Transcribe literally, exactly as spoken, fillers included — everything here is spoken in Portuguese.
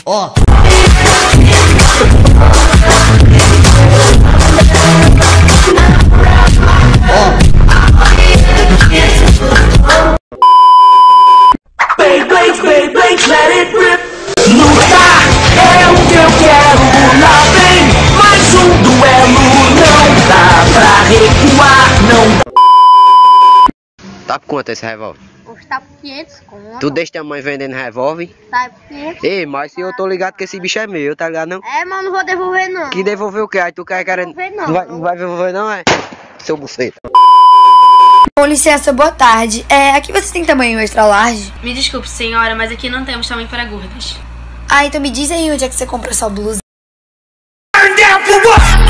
Ó. Lutar é o que eu quero, lá vem mais um duelo. Não dá pra recuar, não dá. Tá por quanto esse revólver? Tá por quinhentos conto. Tu deixa tua mãe vendendo revólver? Tá por quinhentos. Ei, mas se eu tô ligado que esse bicho é meu, tá ligado não? É, mas não vou devolver não. Que devolver o quê? Aí tu quer querendo... Devolver não. Não vai, não vai devolver não, é? Seu buceta. Com licença, boa tarde. É, aqui vocês têm tamanho extra large? Me desculpe, senhora, mas aqui não temos tamanho para gordas. Ah, então me diz aí onde é que você compra sua blusa. Turn down for what?